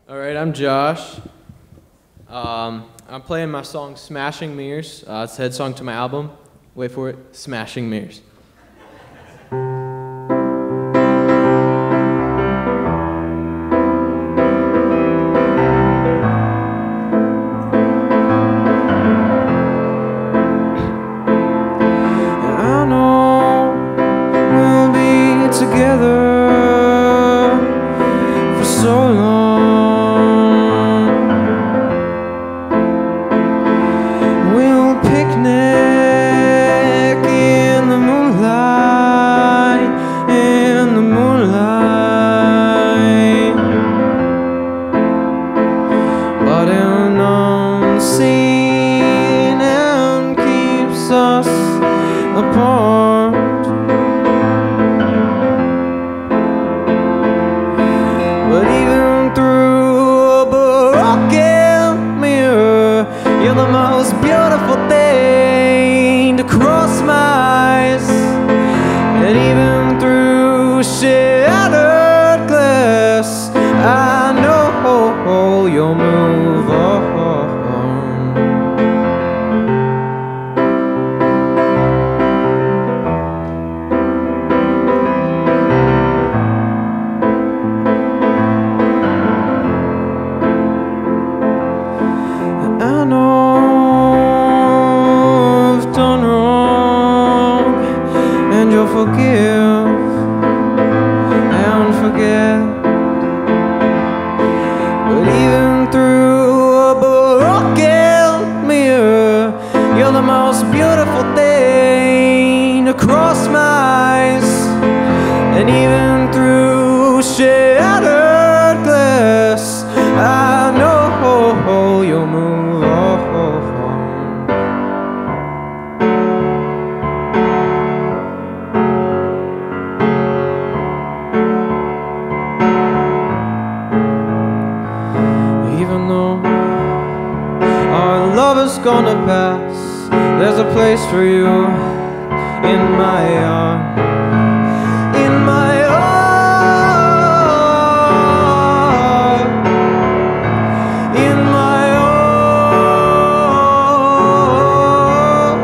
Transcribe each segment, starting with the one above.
All right, I'm Josh. I'm playing my song Smashing Mirrors. It's the head song to my album. Wait for it, Smashing Mirrors. I know we'll be together for so long. We'll picnic in the moonlight, in the moonlight. But an unseen end keeps us apart. But even through a broken mirror, you're the most beautiful thing to cross my eyes. And even through shattered glass, I know you'll move on. I know I've done wrong, and you'll forgive and forget. But even through a broken mirror, you're the most beautiful thing to cross my eyes. And even through shattered glass, I know you'll move on. Even though our love is gonna pass, there's a place for you in my heart. In my heart, in my heart.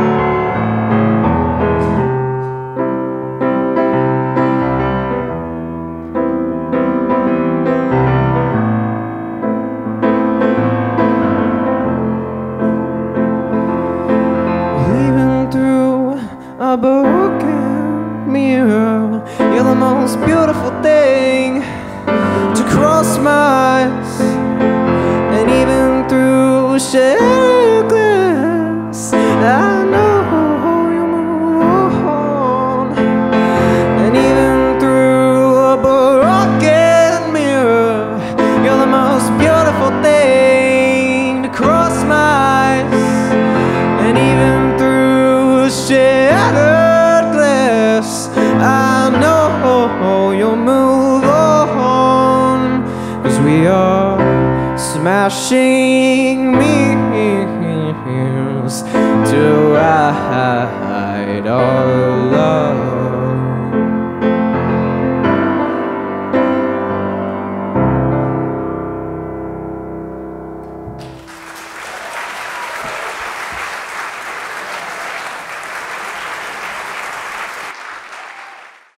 Even through a broken mirror, you're the most beautiful thing to cross my eyes. And even through shattered glass, I know you'll move on. And even through a broken mirror, you're the most beautiful thing to cross my eyes. And even through shattered glass, I know you'll move on. 'Cause we are smashing mirrors to hide our love.